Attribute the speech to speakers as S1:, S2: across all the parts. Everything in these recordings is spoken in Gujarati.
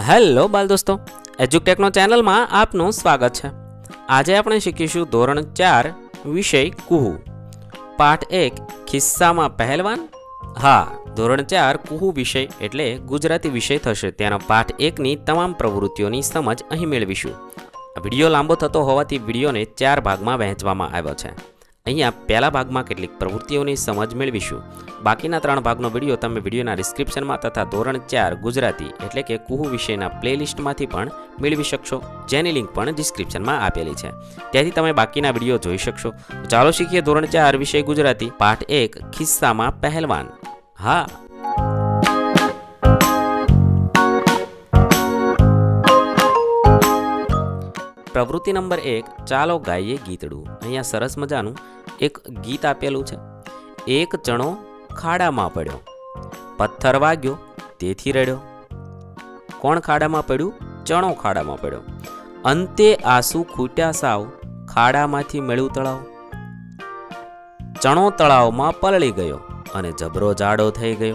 S1: હેલો બાલ દોસ્તો, એજ્યુટેકનો ચેનલમાં આપનું સ્વાગત છે। આજે આપણે શીખીશું ધોરણ 4 વિષય કુહુ, પાઠ 1 ખિસ્સામાં પહેલવાન। હા, ધોરણ 4 કુહુ વિષય એટલે ગુજરાતી વિષય થશે। તેના પાઠ 1ની તમામ પ્રવૃત્તિઓની સમજ અહીં મેળવીશું। આ વિડીયો લાંબો થતો હોવાથી વિડીયોને 4 ભાગમાં વહેંચવામાં આવ્યો છે। અહીંયા પહેલા ભાગમાં કેટલીક પ્રવૃત્તિઓની સમજ મેળવીશું। બાકીના 3 ભાગનો વિડીયો તમે વિડીયોના ડિસ્ક્રિપ્શનમાં તથા ધોરણ 4 ગુજરાતી એટલે કે કુહુ વિષયના પ્લેલિસ્ટમાંથી પણ મેળવી શકશો, જેની લિંક પણ ડિસ્ક્રિપ્શનમાં આપેલી છે। ત્યાંથી તમે બાકીના વિડીયો જોઈ શકશો। તો ચાલો શીખીએ ધોરણ 4 વિષય ગુજરાતી પાઠ 1 ખિસ્સામાં પહેલવાન। હા, પ્રવૃત્તિ નંબર 1 ચાલો ગાઈએ ગીતડું। અહીંયા સરસ મજાનું એક ગીત આપેલું છે। એક ચણો ખાડામાં પડ્યો, પથ્થર વાગ્યો તેથી રડ્યો। કોણ ખાડામાં પડ્યું? ચણો ખાડામાં પડ્યો। અંતે આંસુ ખૂટ્યા સાવ, ખાડામાંથી મળ્યું તળાવ। ચણો તળાવમાં પલળી ગયો અને જબરો જાડો થઈ ગયો।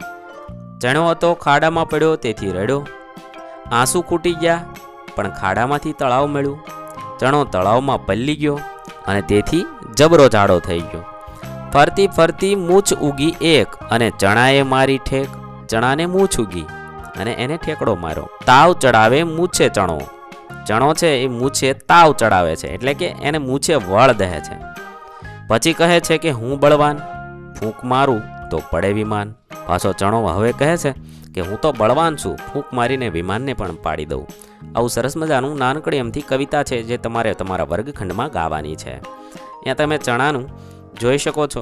S1: ચણો હતો ખાડામાં પડ્યો તેથી રડ્યો। આંસુ ખૂટી ગયા પણ ખાડામાંથી તળાવ મળ્યું। ચણો તળાવમાં પલળી ગયો અને તેથી જબરો જાડો થઈ ગયો। ફરતી ફરતી મૂછ ઉગી એક અને ચણાએ મારી ઠેક। ચણાને મૂછ ઉગી અને એને ઠેકડો માર્યો। તાવ ચડાવે મૂછે ચણો। ચણો છે એ મૂછે તાવ ચડાવે છે, એટલે કે એને મૂછે વળ દે છે। પછી કહે છે કે હું બળવાન, ફૂંક મારું તો પડે વિમાન। પાછો ચણો હવે કહે છે કે હું તો બળવાન છું, ફૂંક મારીને વિમાનને પણ પાડી દઉં। આવું સરસ મજાનું નાનકડી એમથી કવિતા છે જે તમારે તમારા વર્ગખંડમાં ગાવાની છે। અહીંયા તમે ચણાનું જોઈ શકો છો।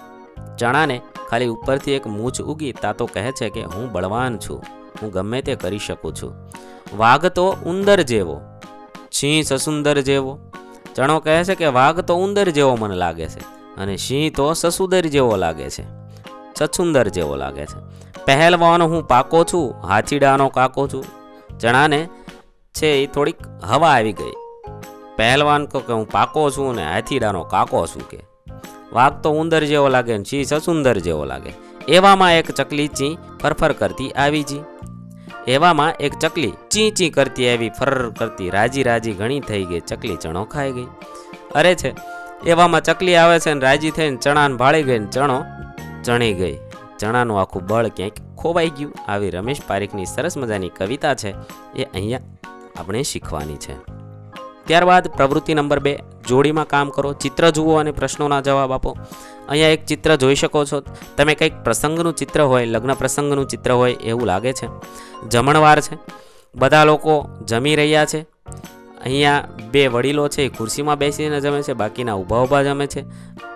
S1: ચણાને ખાલી ઉપરથી એક મૂછ ઉગી તા તો કહે છે કે હું બળવાન છું, હું ગમે તે કરી શકું છું। વાઘ તો ઉંદર જેવો, સિંહ સસુંદર જેવો। ચણો કહે છે કે વાઘ તો ઉંદર જેવો મને લાગે છે અને સિંહ તો સસુંદર જેવો લાગે છે, સસુંદર જેવો લાગે છે। પહેલવાન હું પાકો છું, હાથીડાનો કાકો છું। ચણાને છે એ થોડીક હવા આવી ગઈ। પહેલવાન કહો કે હું પાકો છું ને હાથીડાનો કાકો છું, કે વાઘ તો ઉંદર જેવો લાગે ને સિંહ સસુંદર જેવો લાગે। એવામાં એક ચકલી ચી ફરફર કરતી આવી જી। એવામાં એક ચકલી ચી ચી કરતી આવી ફરર કરતી, રાજી રાજી ઘણી થઈ ગઈ, ચકલી ચણો ખાઈ ગઈ। અરે છે એવામાં ચકલી આવે છે ને રાજી થઈને ચણાને ભાળી ગઈ ને ચણો ચણી ગઈ। ચણાનું આખું બળ ક્યાંક ખોવાઈ ગયું। આવી રમેશ પારીખની સરસ મજાની કવિતા છે એ અહીંયા આપણે શીખવાની છે। ત્યારબાદ પ્રવૃત્તિ નંબર 2 જોડીમાં કામ કરો, ચિત્ર જુઓ અને પ્રશ્નોના જવાબ આપો। અહીંયા એક ચિત્ર જોઈ શકો છો તમે, કંઈક પ્રસંગનું ચિત્ર હોય, લગ્ન પ્રસંગનું ચિત્ર હોય એવું લાગે છે। જમણવાર છે, બધા લોકો જમી રહ્યા છે। અહીંયા 2 વડીલો છે એ ખુરશીમાં બેસીને જમે છે, બાકીના ઊભા ઊભા જમે છે।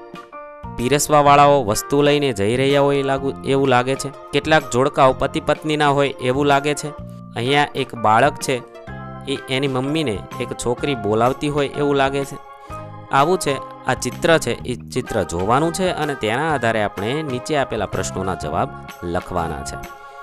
S1: પીરસવા વાળાઓ વસ્તુ લઈને જઈ રહ્યા હોય એવું લાગે છે। કેટલાક જોડકાઓ પતિ પત્નીના હોય એવું લાગે છે। અહીંયા એક બાળક છે એ એની મમ્મીને એક છોકરી બોલાવતી હોય એવું લાગે છે। આવું છે આ ચિત્ર છે, એ ચિત્ર જોવાનું છે અને તેના આધારે આપણે નીચે આપેલા પ્રશ્નોના જવાબ લખવાના છે।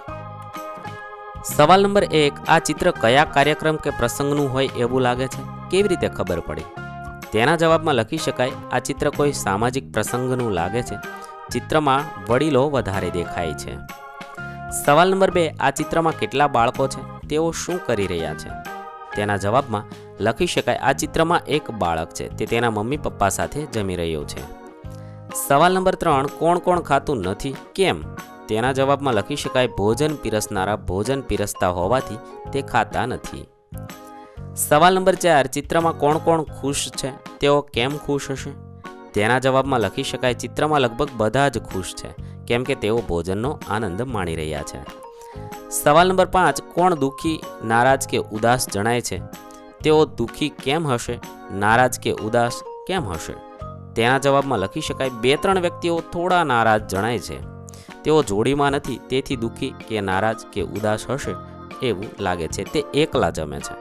S1: સવાલ નંબર 1, આ ચિત્ર કયા કાર્યક્રમ કે પ્રસંગનું હોય એવું લાગે છે? કેવી રીતે ખબર પડી? તેના જવાબમાં લખી શકાય આ ચિત્ર કોઈ સામાજિક પ્રસંગનું લાગે છે। ચિત્રમાં વડીલો વધારે દેખાય છે। સવાલ નંબર 2, આ ચિત્રમાં કેટલા બાળકો છે? તેઓ શું કરી રહ્યા છે? તેના જવાબમાં લખી શકાય આ ચિત્રમાં એક બાળક છે, તે તેના મમ્મી પપ્પા સાથે જમી રહ્યો છે। સવાલ નંબર 3, કોણ કોણ ખાતું નથી, કેમ? તેના જવાબમાં લખી શકાય ભોજન પીરસનારા ભોજન પીરસતા હોવાથી તે ખાતા નથી। સવાલ નંબર 4, ચિત્રમાં કોણ કોણ ખુશ છે, તેઓ કેમ ખુશ હશે? તેના જવાબમાં લખી શકાય ચિત્રમાં લગભગ બધા જ ખુશ છે, કેમ કે તેઓ ભોજનનો આનંદ માણી રહ્યા છે। સવાલ નંબર 5, કોણ દુઃખી, નારાજ કે ઉદાસ જણાય છે? તેઓ દુઃખી કેમ હશે, નારાજ કે ઉદાસ કેમ હશે? તેના જવાબમાં લખી શકાય 2-3 વ્યક્તિઓ થોડા નારાજ જણાય છે, તેઓ જોડીમાં નથી તેથી દુઃખી કે નારાજ કે ઉદાસ હશે એવું લાગે છે, તે એકલા જમે છે।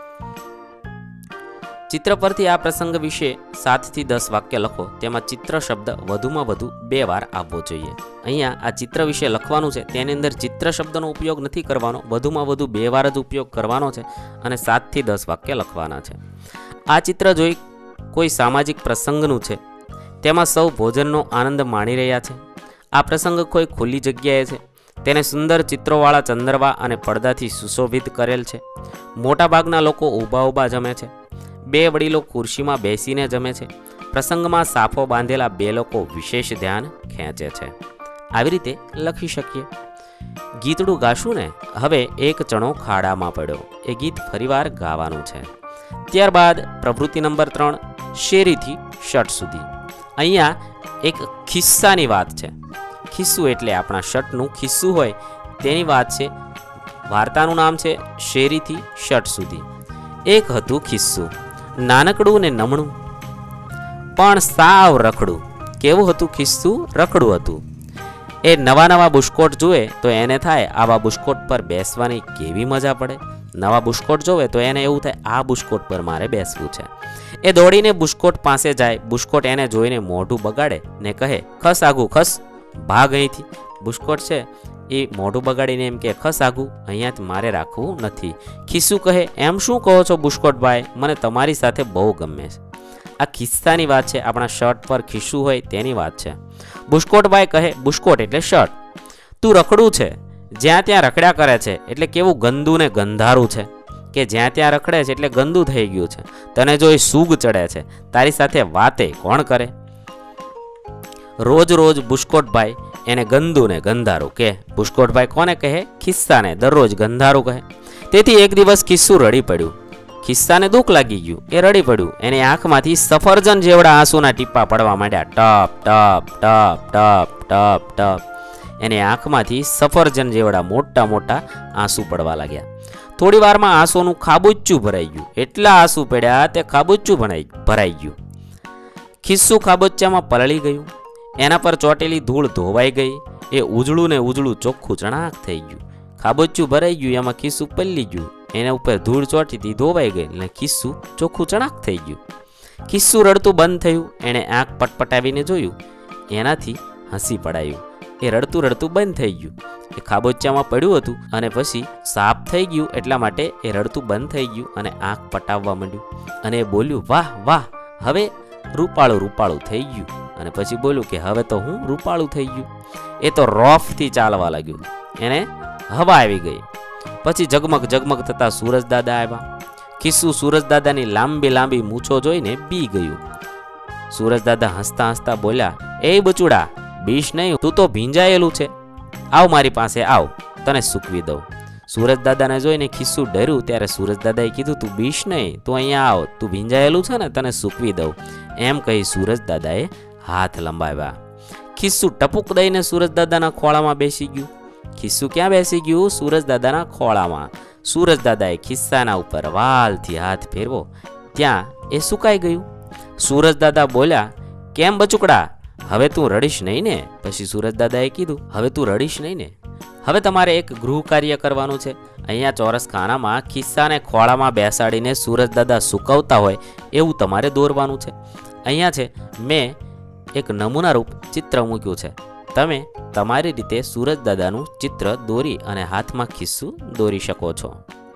S1: ચિત્ર પરથી આ પ્રસંગ વિશે 7 થી 10 વાક્ય લખો। તેમાં ચિત્ર શબ્દ વધુમાં વધુ 2 વાર આવવો જોઈએ। અહીંયા આ ચિત્ર વિશે લખવાનું છે, તેની અંદર ચિત્ર શબ્દનો ઉપયોગ નથી કરવાનો, વધુમાં વધુ 2 વાર જ ઉપયોગ કરવાનો છે અને 7 થી 10 વાક્ય લખવાના છે। આ ચિત્ર જોઈ કોઈ સામાજિક પ્રસંગનું છે, તેમાં સૌ ભોજનનો આનંદ માણી રહ્યા છે। આ પ્રસંગ કોઈ ખુલ્લી જગ્યાએ છે, તેને સુંદર ચિત્રોવાળા ચંદ્રવા અને પડદાથી સુશોભિત કરેલ છે. મોટાભાગના લોકો ઊભા ઊભા જમે છે. 2 વડીલો ખુરશીમાં બેસીને જમે છે. પ્રસંગમાં સાફો બાંધેલા 2 લોકો વિશેષ ધ્યાન ખેંચે છે. આવી રીતે લખી શકીએ. ગીતડું ગાશું ને. હવે એક ચણો ખાડામાં પડ્યો એ ગીત ફરીવાર ગાવાનું છે. ત્યારબાદ પ્રવૃત્તિ નંબર 3, શેરીથી શર્ટ સુધી. અહીંયા એક ખિસ્સાની વાત છે. ખિસ્સું એટલે આપણા શર્ટનું ખિસ્સું હોય તેની વાત છે. વાર્તાનું નામ છે શેરીથી શર્ટ સુધી. એક હતું ખિસ્સું, નાનકડું ને નમણું પણ સાવ રખડું. કેવું હતું ખિસ્સું? રખડું હતું. એ નવા નવા બુસ્કોટ જુએ તો એને થાય આવા બુસ્કોટ પર બેસવાની કેવી મજા પડે. નવા બુસ્કોટ જોવે તો એને એવું થાય આ બુસ્કોટ પર મારે બેસવું છે. એ દોડીને બુસ્કોટ પાસે જાય. બુસ્કોટ એને જોઈને મોઢું બગાડે ને કહે, ખસ આગું ખસ, ભાગ અહીંથી. બુસ્કોટ છે એ મોઢું બગાડીને એમ કે, ખસ આગું, અહીંયા મારે રાખવું નથી. ખિસ્સું કહે, એમ શું કહો છો બુસ્કોટભાઈ, મને તમારી સાથે બહુ ગમે છે. આ ખિસ્સાની વાત છે. આપણા શર્ટ પર ખિસ્સું હોય તેની વાત છે. બુસ્કોટભાઈ કહે, બુસ્કોટ એટલે શર્ટ, તું રખડું છે, જ્યાં ત્યાં રખડ્યા કરે છે એટલે કેવું ગંદુ ને ગંધારું છે. કે જ્યાં ત્યાં રખડે છે એટલે ગંદુ થઈ ગયું છે. તને જો એ સૂગ ચડે છે, તારી સાથે વાતે કોણ કરે? રોજ રોજ બુસ્કોટભાઈ એને ગંદુ ને ગંધારું કે. બુસ્કોટભાઈ કોને કહે? ખિસ્સાને દરરોજ ગંધારું કહે. તેથી એક દિવસ ખિસ્સું રડી પડ્યું. ખિસ્સાને દુઃખ લાગી ગયું. એ રડી પડ્યું. એની આંખમાંથી સફરજન જેવડા આંસુના ટીપા પડવા માંડ્યા. ટપ ટપ ટપ ટપ ટપ ટપ. એની આંખમાંથી સફરજન જેવડા મોટા મોટા આંસુ પડવા લાગ્યા. થોડી વારમાં આંસુનું ખાબુચ્ચું ભરાઈ ગયું. એટલા આંસુ પડ્યા તે ખાબુચ્ચું ભરાઈ ગયું. ખિસ્સું ખાબોચ્ચામાં પલળી ગયું. એના પર ચોટેલી ધૂળ ધોવાઈ ગઈ. એ ઉજળું ને ઉજળું ચોખ્ખું ચણાક થઈ ગયું. ખાબોચ્ચું ભરાઈ ગયું, એમાં ખિસ્સું પલળી ગયું. એના ઉપર ધૂળ ચોંટીથી ધોવાઈ ગઈ એટલે ખિસ્સું ચોખ્ખું ચણાક થઈ ગયું. ખિસ્સું રડતું બંધ થયું. એણે આંખ પટપટાવીને જોયું. એનાથી હસી પડાયું. એ રડતું રડતું બંધ થઈ ગયું. એ ખાબોચ્ચામાં પડ્યું હતું અને પછી સાફ થઈ ગયું એટલા માટે એ રડતું બંધ થઈ ગયું અને આંખ પટાવવા માંડ્યું. અને એ બોલ્યું, વાહ વાહ, હવે રૂપાળું રૂપાળું થઈ ગયું. અને પછી બોલ્યું કે હવે તો હું રૂપાળું થઈ ગયું. એ તો રોફથી ચાલવા લાગ્યું. એને હવા આવી ગઈ. પછી ઝગમગ ઝગમગ થતા સૂરજદાદા આવ્યા. ખિસ્સું સૂરજદાદાની લાંબી લાંબી મૂછો જોઈને બી ગયું. સૂરજદાદા હસતા હસતા બોલ્યા, એ બચુડા, બીશ નહીં, તું તો ભીંજાયેલું છે. આવ મારી પાસે આવ, તને સૂકવી દઉં. સૂરજદાદાને જોઈને ખિસ્સું ડર્યું. ત્યારે સૂરજદાદાએ કીધું, તું બીશ નહીં, તું અહીંયા આવ, તું ભીંજાયેલું છે ને, તને સૂકવી દઉં. એમ કહી સૂરજદાદાએ હાથ લંબાવ્યા. ખિસ્સું ટપુક દઈને સૂરજદાદાના ખોળામાં બેસી ગયું. ખિસ્સું ક્યાં બેસી ગયું? સૂરજદાદાના ખોળામાં. સૂરજદાદાએ ખિસ્સાના ઉપર વાલથી હાથ ફેરવો ત્યાં એ સુકાઈ ગયું. સૂરજદાદા બોલ્યા, કેમ બચુકડા, હવે તું રડીશ નહીં ને? પછી સૂરજદાદાએ કીધું, હવે તું રડીશ નહીં ને? હવે તમારે એક ગૃહ કાર્ય કરવાનું છે. અહીંયા ચોરસ ખાનામાં ખિસ્સાને ખોળામાં બેસાડીને સૂરજદાદા સુકવતા હોય એવું તમારે દોરવાનું છે. અહીંયા છે મેં એક નમૂનારૂપ ચિત્ર મૂક્યું છે. તમે તમારી રીતે સૂરજદાદાનું ચિત્ર દોરી અને હાથમાં ખિસ્સું દોરી શકો છો.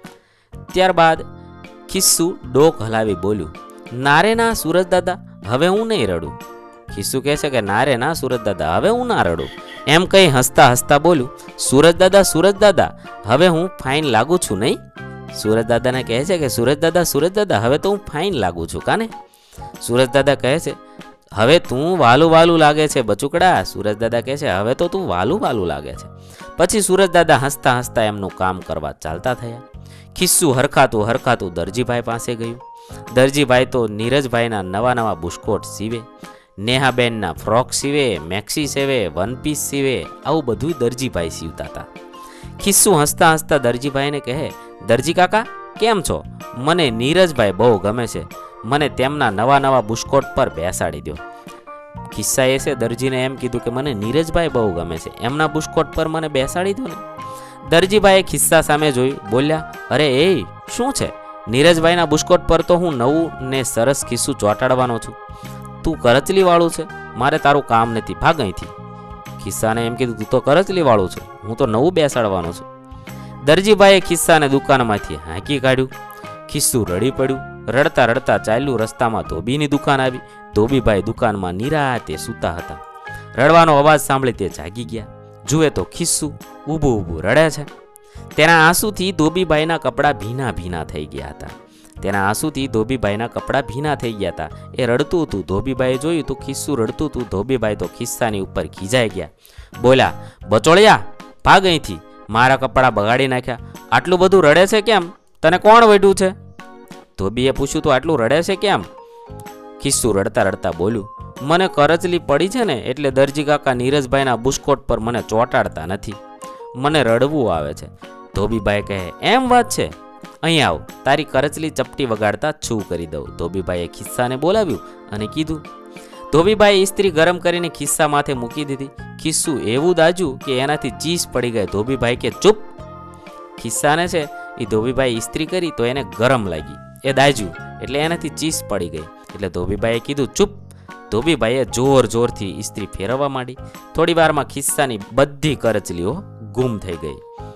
S1: ત્યારબાદ ખિસ્સું ડોક હલાવી બોલ્યું, નારે ના સૂરજદાદા, હવે હું નહીં રડું. ખિસ્સું કહે છે કે નારે ના સૂરજદાદા, હવે હું ના રડું. એમ કહી હસતા હસતા બોલ્યું, સૂરજદાદા સૂરજદાદા, હવે હું ફાઇન લાગુ છું નહીં? સૂરજદાદાને કહે છે કે સૂરજદાદા સૂરજદાદા, હવે તો હું ફાઇન લાગુ છું કાને? સૂરજદાદા કહે છે, હવે તું વાલું વાલું લાગે છે બચુકડા. સૂરજદાદા કહે છે, હવે તો તું વાલું વાલું લાગે છે. પછી સૂરજદાદા હસતા હસતા એમનું કામ કરવા ચાલતા થયા. ખિસ્સું હરખાતું હરખાતું દરજીભાઈ પાસે ગયું. દરજીભાઈ તો નીરજભાઈના નવા નવા બુસ્કોટ સીવે, નેહાબેનના ફ્રોક સીવે, મેક્સી સીવે, વન પીસ સીવે, આવું બધું દરજીભાઈ સીવતા હતા. ખિસ્સું હસતા હસતા દરજીભાઈને કહે, દરજી કાકા કેમ છો? મને નીરજભાઈ બહુ ગમે છે, મને તેમના નવા નવા બુસ્કોટ પર બેસાડી દો. ખિસ્સાએ છે દરજીને એમ કીધું કે મને નીરજભાઈ બહુ ગમે છે, એમના બુસ્કોટ પર મને બેસાડી દો ને. દરજીભાઈએ ખિસ્સા સામે જોયું, બોલ્યા, અરે એ શું છે? નીરજભાઈના બુસ્કોટ પર તો હું નવું ને સરસ ખિસ્સું ચોંટાડવાનો છું. તું કરચલી વાળું છે, મારે તારું કામ નથી, ભાગ અહીંથી. ખિસ્સાને એમ કીધું, તું તો કરચલી વાળું છું, હું તો નવું બેસાડવાનું છું. દરજીભાઈએ ખિસ્સાને દુકાનમાંથી હાંકી કાઢ્યું. ખિસ્સું રડી પડ્યું. રડતા રડતા ચાલ્યું. રસ્તામાં ધોબીની દુકાન આવી. ધોબીભાઈ દુકાનમાં નિરાતે સૂતા હતા. રડવાનો અવાજ સાંભળી તે જાગી ગયા. જુએ તો ખિસ્સું ઊભું ઊભું રડે છે. તેના આંસુથી ધોબીભાઈના કપડાં ભીના ભીના થઈ ગયા હતા. એ રડતું હતું. ધોબીભાઈએ જોયું તો ખિસ્સું રડતું હતું. ધોબીભાઈ તો ખિસ્સાની ઉપર ખીજાઈ ગયા. બોલ્યા, બચોળિયા, ભાગ અહીંથી, મારા કપડાં બગાડી નાખ્યા. આટલું બધું રડે છે કેમ? તને કોણ વઢ્યું છે? ધોબીએ પૂછ્યું, તો આટલું રડે છે કેમ? ખિસ્સું રડતા રડતા બોલ્યું, મને કરચલી પડી છે ને એટલે દરજી કાકા નીરજભાઈના બુસ્કોટ પર મને ચોંટાડતા નથી. મને રડવું આવે છે. ધોબીભાઈ કહે, એમ વાત છે? અહીં આવ, તારી કરચલી ચપટી વગાડતા છું કરી દઉં. ધોબીભાઈએ ખિસ્સાને બોલાવ્યું અને કીધું. ધોબીભાઈએ ઇસ્ત્રી ગરમ કરીને ખિસ્સા માથે મૂકી દીધી. ખિસ્સું એવું દાજ્યું કે એનાથી ચીસ પડી ગઈ. ધોબીભાઈ કે ચૂપ. ખિસ્સાને છે એ ધોબીભાઈ ઇસ્ત્રી કરી તો એને ગરમ લાગી. એ દાજ્યું એટલે એનાથી ચીસ પડી ગઈ. એટલે ધોબીભાઈએ કીધું ચૂપ. ધોબીભાઈએ જોર જોરથી ઇસ્ત્રી ફેરવવા માંડી. થોડી વારમાં ખિસ્સાની બધી કરચલીઓ ગુમ થઈ ગઈ.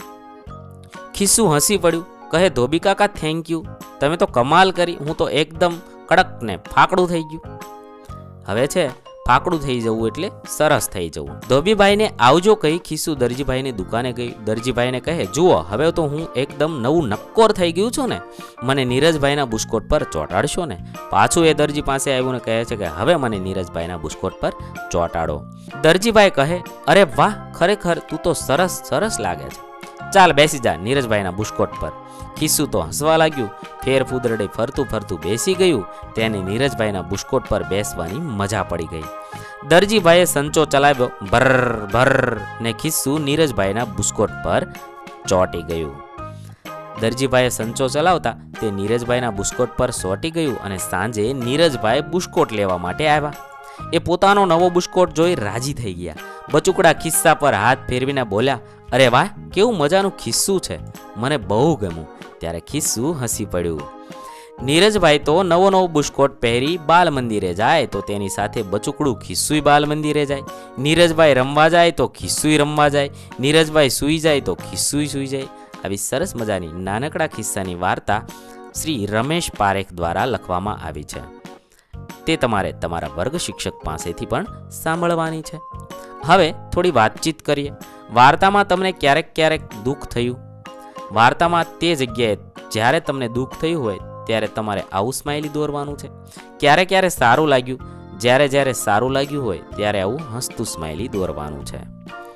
S1: ખિસ્સું હસી પડ્યું. કહે, ધોબી કાકા થેન્ક યુ, તમે તો કમાલ કરી. હું તો એકદમ કડક ને ફાકડું થઈ ગયું. હવે છે ફાકડું થઈ જવું એટલે સરસ થઈ જવું. ધોબીભાઈને આવજો કહી ખિસ્સું દરજીભાઈની દુકાને ગઈ. દરજીભાઈને કહે, જુઓ હવે તો હું એકદમ નવું નક્કોર થઈ ગયું છું ને, મને નીરજભાઈના બુસ્કોટ પર ચોંટાડશો ને? પાછું એ દરજી પાસે આવ્યું ને કહે છે કે હવે મને નીરજભાઈના બુસ્કોટ પર ચોંટાડો. દરજીભાઈ કહે, અરે વાહ, ખરેખર તું તો સરસ સરસ લાગે છે. ચાલ બેસી જા નીરજભાઈના બુસ્કોટ પર. ખિસ્સું તો હસવા લાગ્યું. ફેર ફૂદરડે ફરતું ફરતું બેસી ગયું. તેને નીરજભાઈના બુસ્કોટ પર બેસવાની મજા પડી ગઈ. દરજીભાઈએ સંચો ચલાવ્યો, ભર ભર, ને ખિસ્સું નીરજભાઈના બુસ્કોટ પર ચોંટી ગયું. દરજીભાઈએ સંચો ચલાવતા તે નીરજભાઈના બુસ્કોટ પર ચોંટી ગયું અને સાંજે નીરજભાઈ બુસ્કોટ લેવા માટે આવ્યા. એ પોતાનો નવો બુસ્કોટ જોઈ રાજી થઈ ગયા. બચુકડા ખિસ્સા પર હાથ ફેરવીને બોલ્યા, અરે વાહ, કેવું મજાનું ખિસ્સું છે, મને બહુ ગમ્યું. ત્યારે ખિસ્સું હસી પડ્યું. નીરજભાઈ તો નવો બુસ્કોટ પહેરી બાલ મંદિરે જાય તો તેની સાથે બચુકડું ખિસ્સુય બાલ મંદિરે જાય. નીરજભાઈ રમવા જાય તો ખિસ્સુય રમવા જાય. નીરજભાઈ સૂઈ જાય તો ખિસ્સુય સૂઈ જાય. આવી સરસ મજાની નાનકડા ખિસ્સાની વાર્તા શ્રી રમેશ પારેખ દ્વારા લખવામાં આવી છે. તે તમારે તમારા વર્ગ શિક્ષક પાસેથી પણ સાંભળવાની છે. હવે થોડી વાતચીત કરીએ. વાર્તામાં તમને ક્યારેક દુઃખ થયું? વાર્તામાં તે જગ્યાએ જ્યારે તમને દુઃખ થયું હોય ત્યારે તમારે આવું સ્માઇલી દોરવાનું છે. ક્યારે સારું લાગ્યું? જ્યારે સારું લાગ્યું હોય ત્યારે આવું હસતું સ્માઇલી દોરવાનું છે.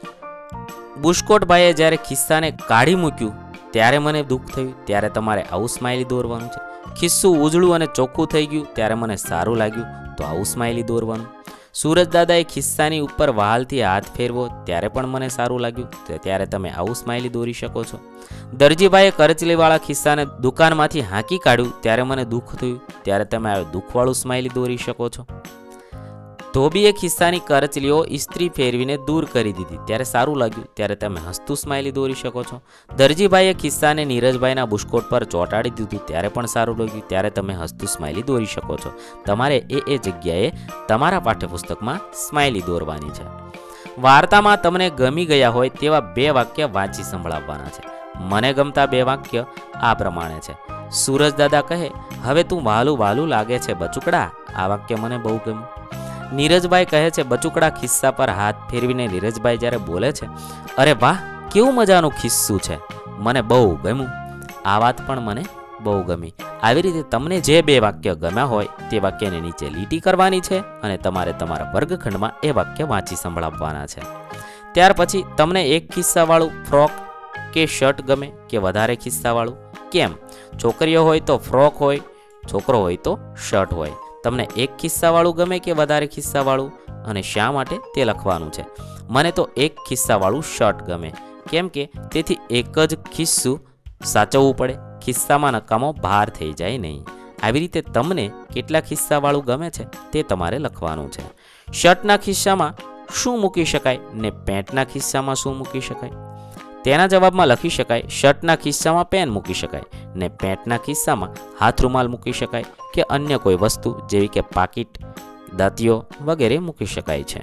S1: બુસ્કોટભાઈએ જ્યારે ખિસ્સાને કાઢી મૂક્યું ત્યારે મને દુઃખ થયું, ત્યારે તમારે આવું સ્માઇલી દોરવાનું છે. ખિસ્સું ઉજળું અને ચોખ્ખું થઈ ગયું ત્યારે મને સારું લાગ્યું, તો આવું સ્માઇલી દોરવાનું. સૂરજ દાદાએ ખિસ્સાની ઉપર વહાલથી હાથ ફેરવો ત્યારે પણ મને સારું લાગ્યું, ત્યારે તમે આવું સ્માઇલી દોરી શકો છો. દરજીભાઈએ કરચલીવાળા ખિસ્સાને દુકાનમાંથી હાંકી કાઢ્યું ત્યારે મને દુઃખ થયું, ત્યારે તમે આ દુઃખવાળું સ્માઇલી દોરી શકો છો. ધોબીએ ખિસ્સાની કરચલીઓ ઇસ્ત્રી ફેરવીને દૂર કરી દીધી ત્યારે સારું લાગ્યું, ત્યારે તમે હસતું સ્માઇલી દોરી શકો છો. દરજીભાઈએ ખિસ્સાને નીરજભાઈના બુસ્કોટ પર ચોંટાડી દીધું ત્યારે પણ સારું લાગ્યું, ત્યારે તમે હસતું સ્માઇલી દોરી શકો છો. તમારે એ જગ્યાએ તમારા પાઠ્યપુસ્તકમાં સ્માઇલી દોરવાની છે. વાર્તામાં તમને ગમી ગયા હોય તેવા 2 વાક્ય વાંચી સંભળાવવાના છે. મને ગમતા 2 વાક્ય આ પ્રમાણે છે. સૂરજ દાદા કહે, હવે તું વાલું વાલું લાગે છે બચુકડા. આ વાક્ય મને બહુ ગમ્યું. નીરજભાઈ કહે છે, બચુકડા ખિસ્સા પર હાથ ફેરવીને નીરજભાઈ જ્યારે બોલે છે, અરે વાહ, કેવું મજાનું ખિસ્સું છે, મને બહુ ગમ્યું. આ વાત પણ મને બહુ ગમી. આવી રીતે તમને જે 2 વાક્ય ગમ્યા હોય તે વાક્યને નીચે લીટી કરવાની છે અને તમારે તમારા વર્ગખંડમાં એ વાક્ય વાંચી સંભળાવવાના છે. ત્યાર પછી તમને એક ખિસ્સાવાળું ફ્રોક કે શર્ટ ગમે કે વધારે ખિસ્સાવાળું? કેમ? છોકરીઓ હોય તો ફ્રોક હોય, છોકરો હોય તો શર્ટ હોય. તમને એક ખિસ્સાવાળું ગમે કે વધારે ખિસ્સાવાળું અને શા માટે તે લખવાનું છે. મને તો એક ખિસ્સાવાળું શર્ટ ગમે, કેમ કે તેથી એક જ ખિસ્સું સાચવવું પડે, ખિસ્સામાં નકામો ભાર થઈ જાય નહીં. આવી રીતે તમને કેટલા ખિસ્સાવાળું ગમે છે તે તમારે લખવાનું છે. શર્ટના ખિસ્સામાં શું મૂકી શકાય ને પેન્ટના ખિસ્સામાં શું મૂકી શકાય? તેના જવાબમાં લખી શકાય, શર્ટના ખિસ્સામાં પેન મૂકી શકાય ને પેન્ટના ખિસ્સામાં હાથ રૂમાલ મૂકી શકાય કે અન્ય કોઈ વસ્તુ જેવી કે પાકીટ, દાંતીઓ વગેરે મૂકી શકાય છે.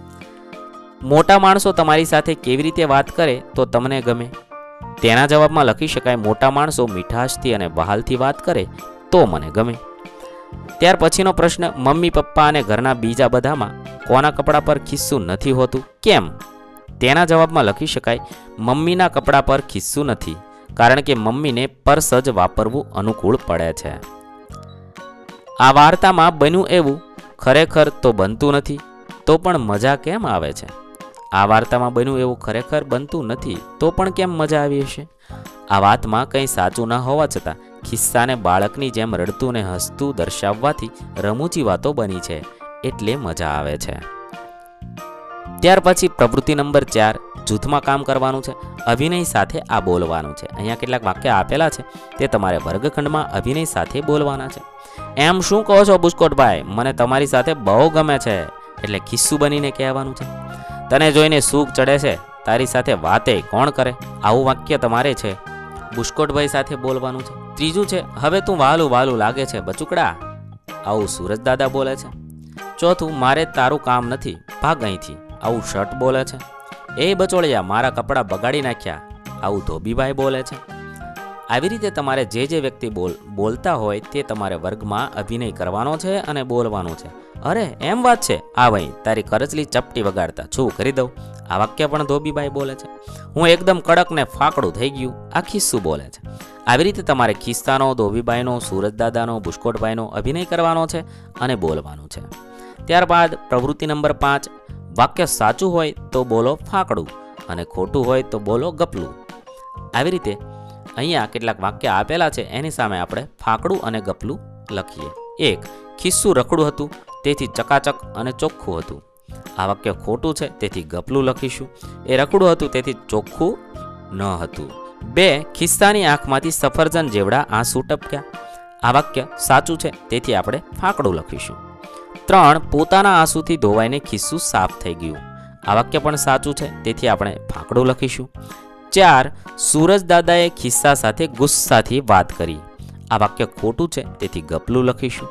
S1: મોટા માણસો તમારી સાથે કેવી રીતે વાત કરે તો તમને ગમે? તેના જવાબમાં લખી શકાય, મોટા માણસો મીઠાશથી અને વહાલથી વાત કરે તો મને ગમે. ત્યાર પછીનો પ્રશ્ન, મમ્મી પપ્પા અને ઘરના બીજા બધામાં કોના કપડા પર ખિસ્સું નથી હોતું? કેમ? તેના જવાબમાં લખી શકાય, મમ્મીના કપડા પર ખિસ્સું નથી, કારણ કે મમ્મીને પર્સ જ વાપરવું અનુકૂળ પડે છે. આ વાર્તામાં બન્યું એવું ખરેખર તો બનતું નથી, તો પણ મજા કેમ આવે છે? આ વાર્તામાં બન્યું એવું ખરેખર બનતું નથી, તો પણ કેમ મજા આવી હશે? આ વાતમાં કંઈ સાચું ન હોવા છતાં ખિસ્સાને બાળકની જેમ રડતું ને હસતું દર્શાવવાથી રમૂજી વાતો બની છે, એટલે મજા આવે છે. ત્યાર પછી પ્રવૃત્તિ નંબર 4, જૂથમાં કામ કરવાનું છે. અભિનય સાથે આ બોલવાનું છે. અહીંયા કેટલાક વાક્ય આપેલા છે, તે તમારે વર્ગખંડમાં અભિનય સાથે બોલવાના છે. એમ શું કહો છો બુસ્કોટભાઈ, મને તમારી સાથે બહુ ગમે છે, એટલે ખિસ્સું બનીને કહેવાનું છે. તને જોઈને સૂગ ચડે છે, તારી સાથે વાતે કોણ કરે, આવું વાક્ય તમારે છે બુસ્કોટભાઈ સાથે બોલવાનું છે. ત્રીજું છે, હવે તું વાલું વાલું લાગે છે બચુકડા, આવું સૂરજ દાદા બોલે છે. ચોથું, મારે તારું કામ નથી, ભાગ અહીંથી, આવું શર્ટ બોલે છે. એ બચોળિયા, મારા કપડાં બગાડી નાખ્યા, આવું ધોબીભાઈ બોલે છે. આવી રીતે તમારે જે વ્યક્તિ બોલતા હોય તે તમારે વર્ગમાં અભિનય કરવાનો છે અને બોલવાનું છે. અરે એમ વાત છે, આ ભાઈ તારી કરચલી ચપટી વગાડતા છું કરી દઉં, આ વાક્ય પણ ધોબીભાઈ બોલે છે. હું એકદમ કડક ને ફાકડું થઈ ગયું, આ ખિસ્સું બોલે છે. આવી રીતે તમારે ખિસ્સાનો, ધોબીભાઈનો, સૂરજદાદાનો, બુસ્કોટભાઈનો અભિનય કરવાનો છે અને બોલવાનું છે. ત્યારબાદ પ્રવૃત્તિ નંબર 5, વાક્ય સાચું હોય તો બોલો ફાકડું અને ખોટું હોય તો બોલો ગપલું. આવી રીતે અહીંયા કેટલાક વાક્ય આપેલા છે, એની સામે આપણે ફાકડું અને ગપલું લખીએ. 1, ખિસ્સું રખડું હતું, તેથી ચકાચક અને ચોખ્ખું હતું. આ વાક્ય ખોટું છે, તેથી ગપલું લખીશું. એ રખડું હતું, તેથી ચોખ્ખું ન હતું. 2, ખિસ્સાની આંખમાંથી સફરજન જેવડા આંસુ ટપક્યા. આ વાક્ય સાચું છે, તેથી આપણે ફાકડું લખીશું. 3, પોતાના આંસુથી ધોવાઈને ખિસ્સું સાફ થઈ ગયું. આ વાક્ય પણ સાચું છે, તેથી આપણે ફાકડું લખીશું. 4, સૂરજ દાદાએ ખિસ્સા સાથે ગુસ્સાથી વાત કરી. આ વાક્ય ખોટું છે, તેથી ગપલું લખીશું.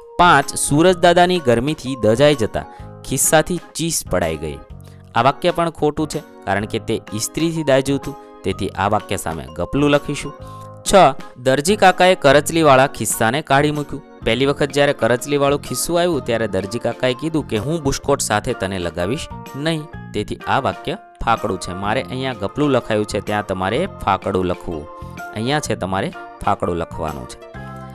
S1: 5, સૂરજ દાદાની ગરમીથી દજાઈ જતા ખિસ્સાથી ચીસ પડાઈ ગઈ. આ વાક્ય પણ ખોટું છે, કારણ કે તે ઇસ્ત્રીથી દાજ્યું હતું, તેથી આ વાક્ય સામે ગપલું લખીશું. 6, દરજી કાકાએ કરચલીવાળા ખિસ્સાને કાઢી મૂક્યું. પહેલી વખત જ્યારે કરચલીવાળું ખિસ્સું આવ્યું ત્યારે દરજી કાકાએ કીધું કે હું બુસ્કોટ સાથે તને લગાવીશ નહીં, તેથી આ વાક્ય ફાકડું છે. મારે અહીંયા ગપલું લખાયું છે, ત્યાં તમારે ફાકડું લખવું. અહીંયા છે તમારે ફાકડું લખવાનું છે.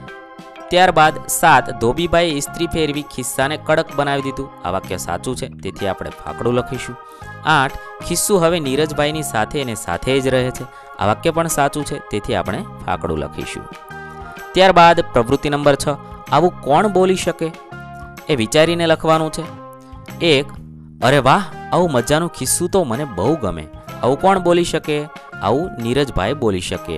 S1: ત્યારબાદ 7, ધોબીભાઈએ ઇસ્ત્રી ફેરવી ખિસ્સાને કડક બનાવી દીધું. આ વાક્ય સાચું છે, તેથી આપણે ફાકડું લખીશું. 8, ખિસ્સું હવે નીરજભાઈની સાથે ને સાથે જ રહે છે. આ વાક્ય પણ સાચું છે, તેથી આપણે ફાકડું લખીશું. ત્યારબાદ પ્રવૃત્તિ નંબર 6, આવું કોણ બોલી શકે, એ વિચારીને લખવાનું છે. 1, અરે વાહ, આવું મજાનું ખિસ્સું તો મને બહુ ગમે, આવું કોણ બોલી શકે, આવું નીરજભાઈ બોલી શકે.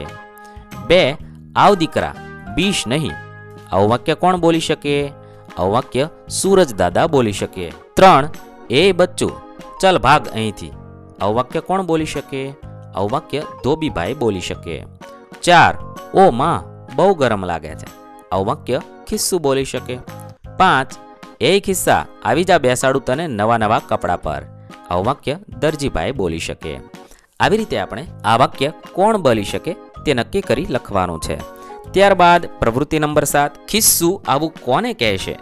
S1: 2, આવ દીકરા, બીશ નહીં, આવું વાક્ય કોણ બોલી શકે, આવું વાક્ય સૂરજ દાદા બોલી શકે. 3, એ બચ્ચું, ચલ ભાગ અહીંથી, આવું વાક્ય કોણ બોલી શકે, આવું વાક્ય ધોબીભાઈ બોલી શકે. 4, ઓ માં, બહુ ગરમ લાગે છે, આવું વાક્ય ખિસ્સું બોલી શકે. 5, એ ખિસ્સા, આવી જા બેસાડું તને નવા નવા કપડા પર, આવું વાક્ય દરજીભાઈ બોલી શકે. આવી રીતે આપણે આ વાક્ય કોણ બોલી શકે તે નક્કી કરી લખવાનું છે. ત્યારબાદ પ્રવૃત્તિ નંબર 7, ખિસ્સું આવું કોને કહેશે.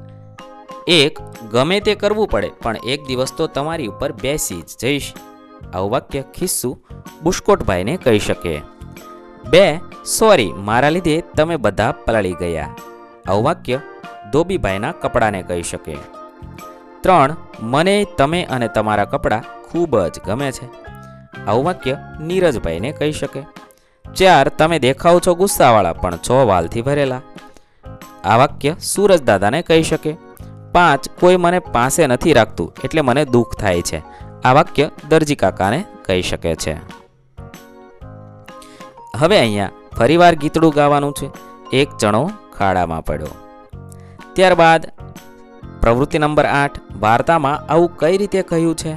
S1: 1, ગમે તે કરવું પડે પણ એક દિવસ તો તમારી ઉપર બેસી જ જઈશ, આવું વાક્ય ખિસ્સું બુસ્કોટભાઈને કહી શકે. 2, સોરી, મારા લીધે તમે બધા પલળી ગયા, આવું વાક્ય ધોબીભાઈના કપડાને કહી શકે. 3, મને તમે અને તમારા કપડાં ખૂબ જ ગમે છે, આવું વાક્ય નીરજભાઈને કહી શકે. 4, તમે દેખાવ છો ગુસ્સાવાળા પણ છો વાલથી ભરેલા, આ વાક્ય સૂરજ દાદાને કહી શકે. 5, કોઈ મને પાસે નથી રાખતું એટલે મને દુઃખ થાય છે, આ વાક્ય દરજી કાકાને કહી શકે છે. હવે અહીંયા ફરીવાર ગીતડું ગાવાનું છે. 1 ચણો ખાડામાં પડ્યો. ત્યારબાદ પ્રવૃત્તિ નંબર 8, વાર્તામાં આવું કઈ રીતે કહ્યું છે.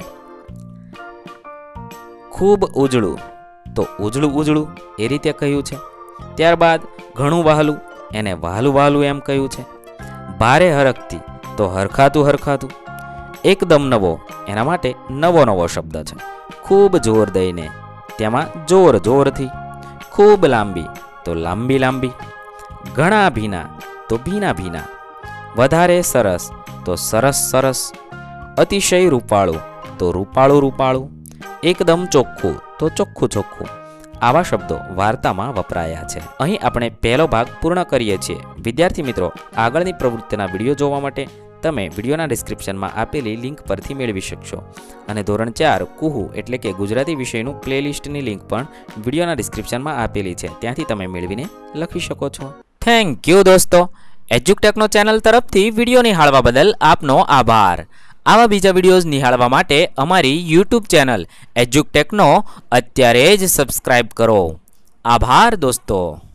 S1: ખૂબ ઉજળું, તો ઉજળું ઉજળું એ રીતે કહ્યું છે. ત્યારબાદ ઘણું વહાલું, એને વહાલું વહાલું એમ કહ્યું છે. ભારે હરખતી, તો હરખાતું હરખાતું. એકદમ નવો, એના માટે નવો નવો શબ્દ છે. ખૂબ જોર દઈને, તેમાં જોર જોરથી. ખૂબ લાંબી, તો લાંબી લાંબી. ઘણા ભીના, તો ભીના ભીના. વધારે સરસ, તો સરસ સરસ. અતિશય રૂપાળું, તો રૂપાળું રૂપાળું. એકદમ ચોખ્ખું તો ચોખ્ખું ચોખ્ખું આવા શબ્દો વાર્તામાં વપરાયા છે. અહીં આપણે પહેલો ભાગ પૂર્ણ કરીએ છીએ. વિદ્યાર્થી મિત્રો, આગળની પ્રવૃત્તિના વિડીયો જોવા માટે તમે વિડીયોના ડિસ્ક્રિપ્શનમાં આપેલી લિંક પરથી મેળવી શકશો અને ધોરણ 4 કુહુ એટલે કે ગુજરાતી વિષયનું પ્લેલિસ્ટની લિંક પણ વિડીયોના ડિસ્ક્રિપ્શનમાં આપેલી છે, ત્યાંથી તમે મેળવીને લખી શકો છો. થેન્ક યુ દોસ્તો. એજ્યુકટેકનો ચેનલ તરફથી વિડીયો નિહાળવા બદલ આપનો આભાર. આવા બીજા વિડીયોઝ નિહાળવા માટે અમારી યુટ્યુબ ચેનલ એજ્યુકટેકનો અત્યારે જ સબસ્ક્રાઇબ કરો. આભાર દોસ્તો.